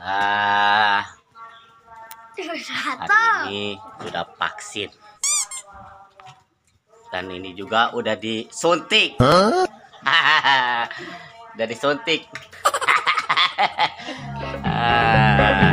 Nah, hari ini sudah vaksin. Dan ini juga udah disuntik. Udah disuntik.